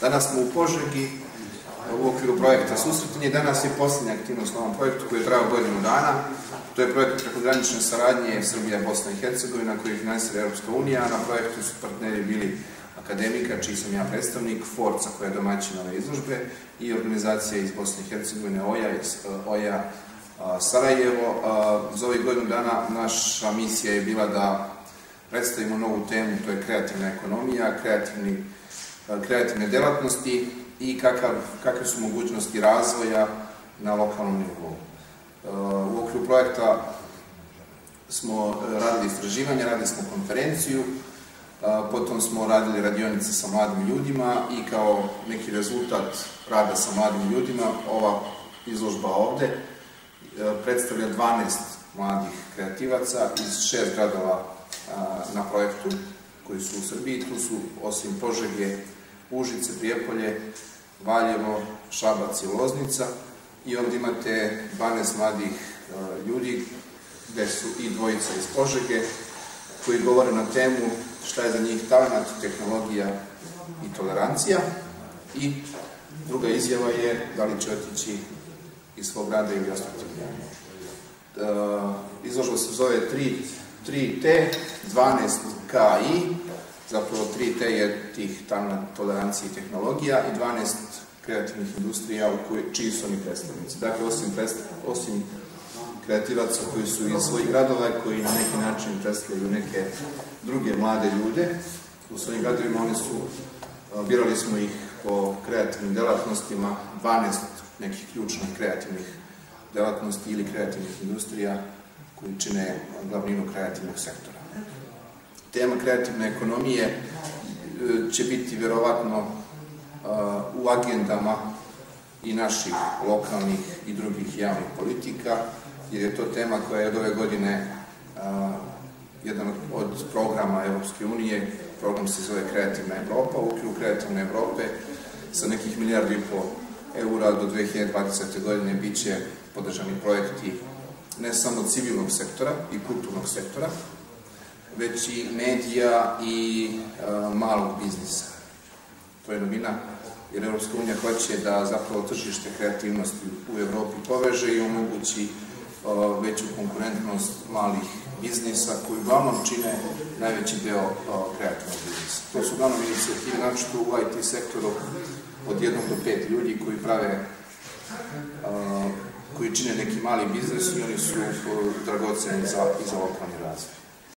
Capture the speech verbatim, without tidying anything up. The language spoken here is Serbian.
Danas smo u Požegi u okviru projekta Susretanje. Danas je posljednja aktivnost na ovom projektu koji je trajao godinu dana. To je projekt prekogranične saradnje Srbija, Bosna i Hercegovina koji finansira Europska unija. Na projektu su partneri bili Akademika, čiji sam ja predstavnik, Forca koja je domaćin ove izložbe i organizacija iz Bosne i Hercegovine O J A Sarajevo. Za ovih godinu dana naša misija je bila da predstavimo novu temu, to je kreativna ekonomija, kreativni, kreativne delatnosti i kakav, kakve su mogućnosti razvoja na lokalnom nivou. U okviru projekta smo radili istraživanje, radili smo konferenciju, potom smo radili radionice sa mladim ljudima i kao neki rezultat rada sa mladim ljudima ova izložba ovde predstavlja dvanaest mladih kreativaca iz šest gradova na projektu koji su u Srbiji. Tu su osim Požege, Užice, Prijepolje, Valjevo, Šabac i Loznica i ovdje imate dvanaest mladih ljudi gde su i dvojica iz Požege koji govore na temu šta je za njih talenat, tehnologija i tolerancija. I druga izjava je da li će otići iz svog grada ili ostati u njemu. Izložba se zove tri T, dvanaest K I, zapravo tri T je tih talenat, tolerancija i tehnologija i dvanaest kreativnih industrija čiji su oni predstavnici. Dakle, osim kreativaca koji su iz svojih gradova i koji na neki način predstavljaju neke druge mlade ljude u svojim gradovima, oni su, birali smo ih po kreativnim delatnostima, dvanaest nekih ključnih kreativnih delatnosti ili kreativnih industrija koji čine glavninu kreativnog sektora. Tema kreativne ekonomije će biti vjerovatno u agendama i naših lokalnih i drugih javnih politika, jer je to tema koja je od ove godine jedan od programa Evropske unije. Program se zove Kreativna Evropa. U okviru Kreativne Evrope sa nekih milijardu i po eura do dve hiljade dvadesete. godine bit će podržani projekti ne samo civilnog sektora i kulturnog sektora, već i medija i malog biznisa. To je novina, jer Evropska unija hoće da zapravo tržište kreativnosti u Evropi poveže i omogući veću konkurentnost malih biznisa koji uglavnom čine najveći deo kreativnog biznisa. To su uglavnom inicijative, naročito u I T sektoru, od jednog do pet ljudi koji prave, koji čine neki mali biznis i oni su dragoceni za lokalni razvoj.